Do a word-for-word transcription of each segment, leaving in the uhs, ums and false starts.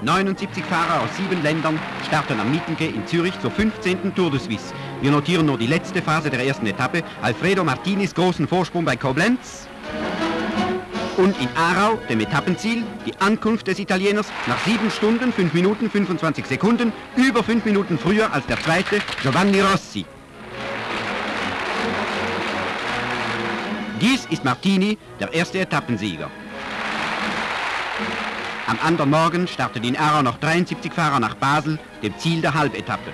neunundsiebzig Fahrer aus sieben Ländern starten am Mietenquai in Zürich zur fünfzehnten Tour de Suisse. Wir notieren nur die letzte Phase der ersten Etappe. Alfredo Martinis großen Vorsprung bei Koblenz. Und in Aarau, dem Etappenziel, die Ankunft des Italieners nach sieben Stunden, fünf Minuten, fünfundzwanzig Sekunden, über fünf Minuten früher als der zweite, Giovanni Rossi. Dies ist Martini, der erste Etappensieger. Am anderen Morgen startet in Aarau noch dreiundsiebzig Fahrer nach Basel, dem Ziel der Halbetappe.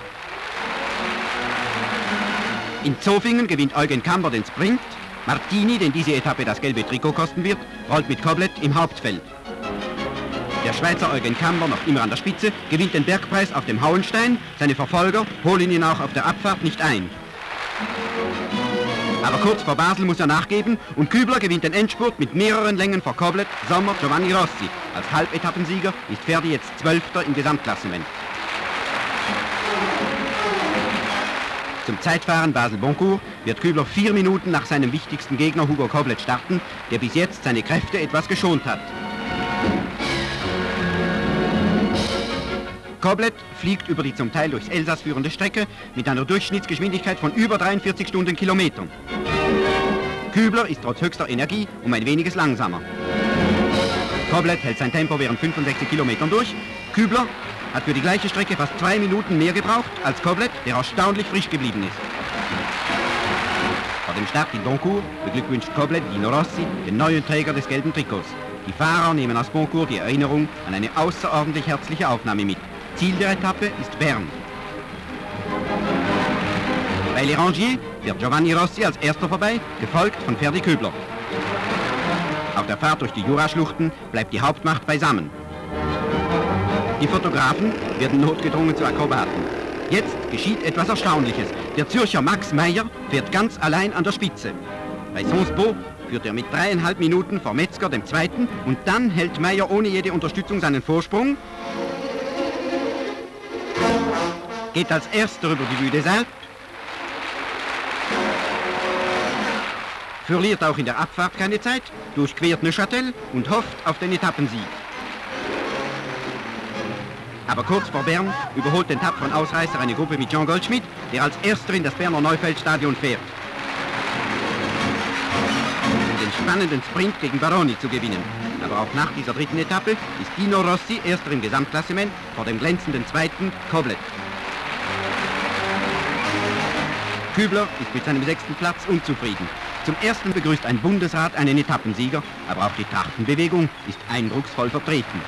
In Zofingen gewinnt Eugen Kamber den Sprint. Martini, den diese Etappe das gelbe Trikot kosten wird, rollt mit Koblet im Hauptfeld. Der Schweizer Eugen Kamber, noch immer an der Spitze, gewinnt den Bergpreis auf dem Hauenstein. Seine Verfolger holen ihn auch auf der Abfahrt nicht ein. Aber kurz vor Basel muss er nachgeben und Kübler gewinnt den Endspurt mit mehreren Längen vor Koblet, Sommer, Giovanni Rossi. Als Halbetappensieger ist Ferdi jetzt Zwölfter im Gesamtklassement. Zum Zeitfahren Basel-Boncourt wird Kübler vier Minuten nach seinem wichtigsten Gegner Hugo Koblet starten, der bis jetzt seine Kräfte etwas geschont hat. Koblet fliegt über die zum Teil durchs Elsass führende Strecke mit einer Durchschnittsgeschwindigkeit von über dreiundvierzig Stundenkilometern. Kübler ist trotz höchster Energie um ein weniges langsamer. Koblet hält sein Tempo während fünfundsechzig Kilometern durch. Kübler hat für die gleiche Strecke fast zwei Minuten mehr gebraucht als Koblet, der erstaunlich frisch geblieben ist. Vor dem Start in Boncourt beglückwünscht Koblet Dino Rossi, den neuen Träger des gelben Trikots. Die Fahrer nehmen aus Boncourt die Erinnerung an eine außerordentlich herzliche Aufnahme mit. Ziel der Etappe ist Bern. Bei Les Rangiers fährt Giovanni Rossi als erster vorbei, gefolgt von Ferdi Kübler. Auf der Fahrt durch die Juraschluchten bleibt die Hauptmacht beisammen. Die Fotografen werden notgedrungen zu Akrobaten. Jetzt geschieht etwas Erstaunliches. Der Zürcher Max Meyer fährt ganz allein an der Spitze. Bei Sonsbo führt er mit dreieinhalb Minuten vor Metzger, dem Zweiten, und dann hält Meyer ohne jede Unterstützung seinen Vorsprung, geht als erster über die Vue des Alpes, verliert auch in der Abfahrt keine Zeit, durchquert Neuchâtel und hofft auf den Etappensieg. Aber kurz vor Bern überholt den tapferen Ausreißer eine Gruppe mit Jean Goldschmidt, der als erster in das Berner Neufeldstadion fährt. Um den spannenden Sprint gegen Baroni zu gewinnen. Aber auch nach dieser dritten Etappe ist Dino Rossi erster im Gesamtklassement vor dem glänzenden zweiten Koblet. Kübler ist mit seinem sechsten Platz unzufrieden. Zum ersten begrüßt ein Bundesrat einen Etappensieger, aber auch die Trachtenbewegung ist eindrucksvoll vertreten.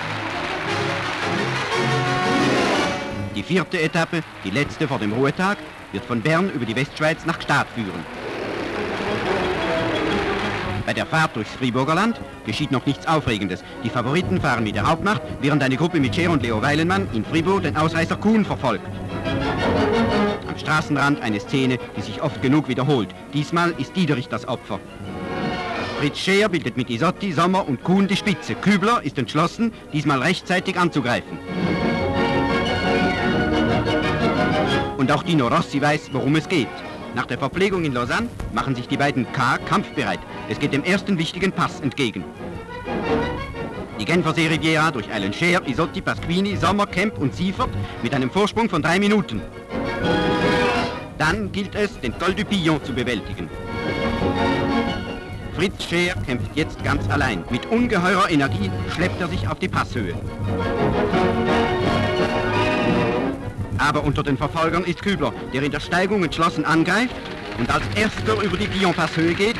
Die vierte Etappe, die letzte vor dem Ruhetag, wird von Bern über die Westschweiz nach Gstaad führen. Bei der Fahrt durchs Friburger Land geschieht noch nichts Aufregendes. Die Favoriten fahren mit der Hauptmacht, während eine Gruppe mit Cher und Leo Weilenmann in Fribourg den Ausreißer Kuhn verfolgt. Am Straßenrand eine Szene, die sich oft genug wiederholt. Diesmal ist Diederich das Opfer. Fritz Scheer bildet mit Isotti, Sommer und Kuhn die Spitze. Kübler ist entschlossen, diesmal rechtzeitig anzugreifen. Und auch Dino Rossi weiß, worum es geht. Nach der Verpflegung in Lausanne machen sich die beiden K kampfbereit. Es geht dem ersten wichtigen Pass entgegen. Die Genfersee Riviera durcheilen Scheer, Isotti, Pasquini, Sommer, Kemp und Siefert mit einem Vorsprung von drei Minuten. Dann gilt es, den Col du Pillon zu bewältigen. Fritz Scheer kämpft jetzt ganz allein. Mit ungeheurer Energie schleppt er sich auf die Passhöhe. Aber unter den Verfolgern ist Kübler, der in der Steigung entschlossen angreift und als erster über die Pillon-Passhöhe geht,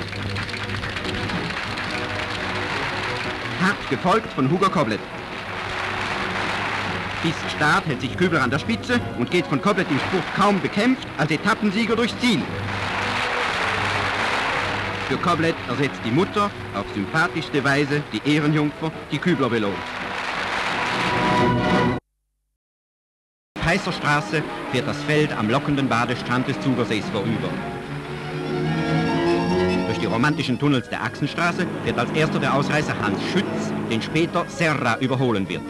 hart gefolgt von Hugo Koblet. Bis Start hält sich Kübler an der Spitze und geht von Koblet im Spurt kaum bekämpft als Etappensieger durchs Ziel. Für Koblet ersetzt die Mutter auf sympathischste Weise die Ehrenjungfer, die Kübler belohnt. Heißer Straße fährt das Feld am lockenden Badestrand des Zugersees vorüber. Durch die romantischen Tunnels der Achsenstraße fährt als erster der Ausreißer Hans Schütz, den später Serra überholen wird.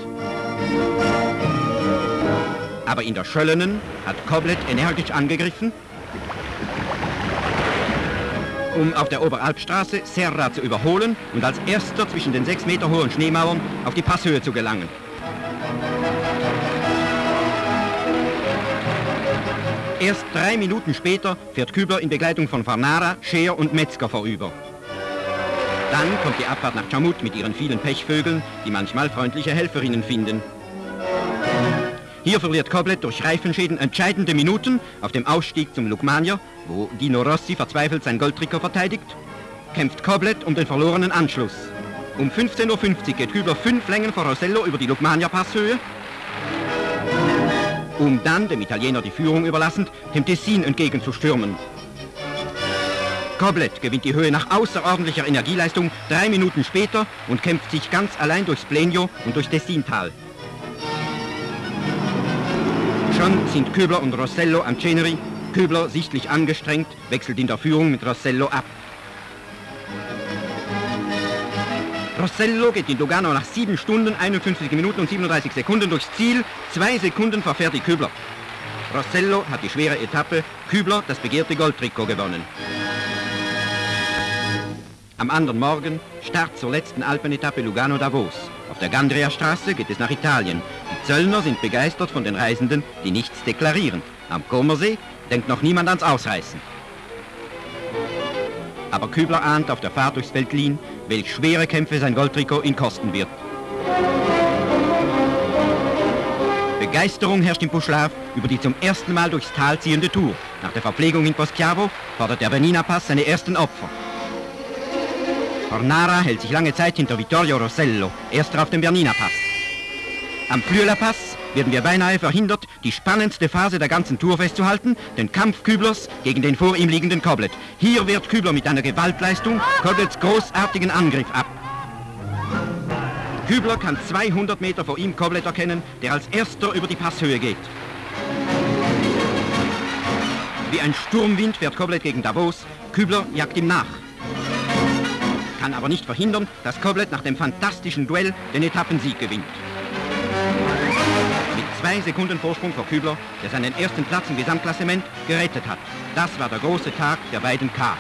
Aber in der Schöllenen hat Koblet energisch angegriffen, um auf der Oberalpstraße Serra zu überholen und als erster zwischen den sechs Meter hohen Schneemauern auf die Passhöhe zu gelangen. Erst drei Minuten später fährt Kübler in Begleitung von Farnara, Scheer und Metzger vorüber. Dann kommt die Abfahrt nach Dschamut mit ihren vielen Pechvögeln, die manchmal freundliche Helferinnen finden. Hier verliert Koblet durch Reifenschäden entscheidende Minuten auf dem Ausstieg zum Lukmanier, wo Dino Rossi verzweifelt sein Goldtrikot verteidigt, kämpft Koblet um den verlorenen Anschluss. Um fünfzehn Uhr fünfzig geht Kübler fünf Längen vor Rossello über die Lukmanier-Passhöhe, um dann, dem Italiener die Führung überlassend, dem Tessin entgegenzustürmen. Koblet gewinnt die Höhe nach außerordentlicher Energieleistung drei Minuten später und kämpft sich ganz allein durchs Blenio und durch Tessintal. Schon sind Kübler und Rossello am Ceneri. Kübler, sichtlich angestrengt, wechselt in der Führung mit Rossello ab. Rossello geht in Lugano nach sieben Stunden, einundfünfzig Minuten und siebenunddreißig Sekunden durchs Ziel. Zwei Sekunden vor Ferdi Kübler. Rossello hat die schwere Etappe, Kübler das begehrte Goldtrikot gewonnen. Am anderen Morgen Start zur letzten Alpenetappe Lugano-Davos. Auf der Gandria-Straße geht es nach Italien. Die Zöllner sind begeistert von den Reisenden, die nichts deklarieren. Am Comersee denkt noch niemand ans Ausreißen. Aber Kübler ahnt auf der Fahrt durchs Veltlin, welch schwere Kämpfe sein Goldtrikot ihn kosten wird. Begeisterung herrscht im Puschlav über die zum ersten Mal durchs Tal ziehende Tour. Nach der Verpflegung in Poschiavo fordert der Bernina-Pass seine ersten Opfer. Farnara hält sich lange Zeit hinter Vittorio Rossello, erster auf dem Bernina-Pass. Am Flüela-Pass werden wir beinahe verhindert, die spannendste Phase der ganzen Tour festzuhalten, den Kampf Küblers gegen den vor ihm liegenden Koblet. Hier wehrt Kübler mit einer Gewaltleistung Koblets großartigen Angriff ab. Kübler kann zweihundert Meter vor ihm Koblet erkennen, der als erster über die Passhöhe geht. Wie ein Sturmwind fährt Koblet gegen Davos, Kübler jagt ihm nach. Kann aber nicht verhindern, dass Koblet nach dem fantastischen Duell den Etappensieg gewinnt. Mit zwei Sekunden Vorsprung vor Kübler, der seinen ersten Platz im Gesamtklassement gerettet hat. Das war der große Tag der beiden K.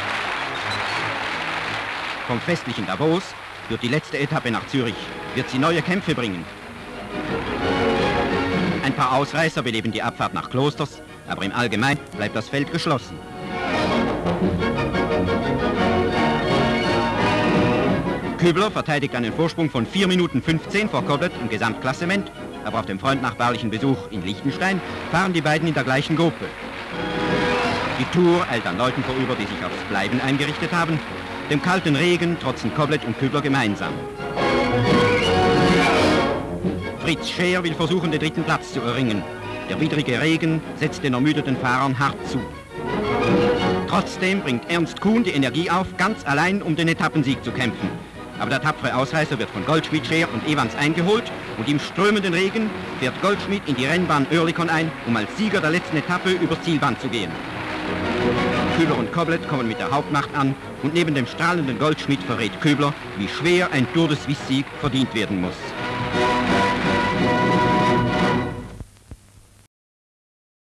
Vom festlichen Davos führt die letzte Etappe nach Zürich. Wird sie neue Kämpfe bringen? Ein paar Ausreißer beleben die Abfahrt nach Klosters, aber im Allgemeinen bleibt das Feld geschlossen. Kübler verteidigt einen Vorsprung von vier Minuten fünfzehn vor Koblet im Gesamtklassement, aber auf dem freundnachbarlichen Besuch in Liechtenstein fahren die beiden in der gleichen Gruppe. Die Tour eilt an Leuten vorüber, die sich aufs Bleiben eingerichtet haben. Dem kalten Regen trotzen Koblet und Kübler gemeinsam. Fritz Scheer will versuchen, den dritten Platz zu erringen. Der widrige Regen setzt den ermüdeten Fahrern hart zu. Trotzdem bringt Ernst Kuhn die Energie auf, ganz allein um den Etappensieg zu kämpfen. Aber der tapfere Ausreißer wird von Goldschmidt, Scheer und Evans eingeholt und im strömenden Regen fährt Goldschmidt in die Rennbahn Oerlikon ein, um als Sieger der letzten Etappe übers Zielband zu gehen. Kübler und Koblet kommen mit der Hauptmacht an und neben dem strahlenden Goldschmidt verrät Kübler, wie schwer ein Tour de Suisse-Sieg verdient werden muss.